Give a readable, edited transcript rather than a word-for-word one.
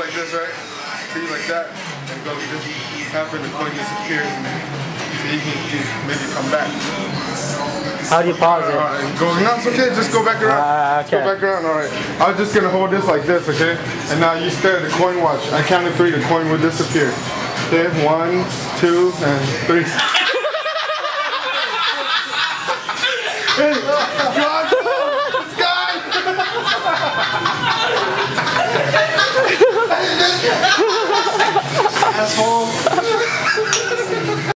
like this, right? See, like that. And go just happen, the coin disappears. So you can maybe come back. How do you pause it? Go, no, it's okay, just go back around. Okay. Go back around, alright. I'm just gonna hold this like this, okay? And now you stare at the coin watch. I count to 3, the coin will disappear. Okay, 1, 2, and 3.